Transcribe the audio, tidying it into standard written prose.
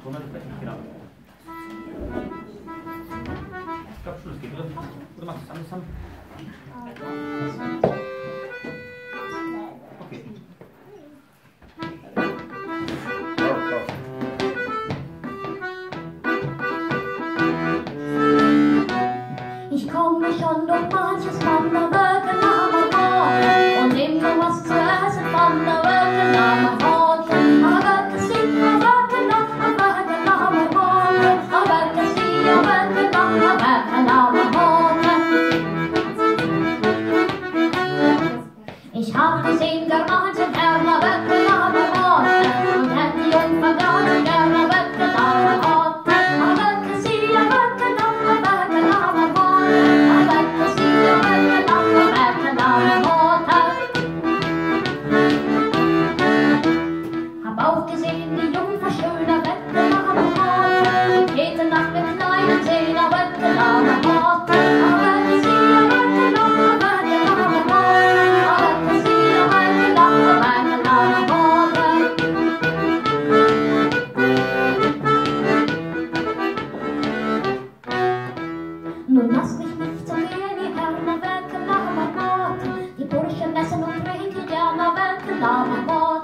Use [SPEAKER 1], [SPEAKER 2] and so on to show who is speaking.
[SPEAKER 1] So, ne? Genau. Ich glaube schon, es geht, oder machst du es anders? Okay.
[SPEAKER 2] Ich komme schon durch manches von der Wolken am Bord und nehm noch was zu essen von der Wolken am Bord. Aber Wolken sind, Wolken noch, Wolken am Bord. Wolken sind, Wolken noch, Wolken am Bord. Ich hab gesehen, der manchen Herren Wolken am Bord und hätt die Jungfrau Braut gerne Wolken am Bord. Wolken sind, Wolken noch, Wolken am Bord. Hab auch gesehen, die Jungfrau schöner Wetten am Bord. Jede Nacht mit kleinen Zehner Wetten am Bord. Wetten sie, Wetten noch, Wetten am Bord. Wetten sie, Wetten noch, Wetten am Bord. Nun lass mich nicht so gehen, die Herren Wetten am Bord. Die Burschen essen und trinken gerne Wetten am Bord.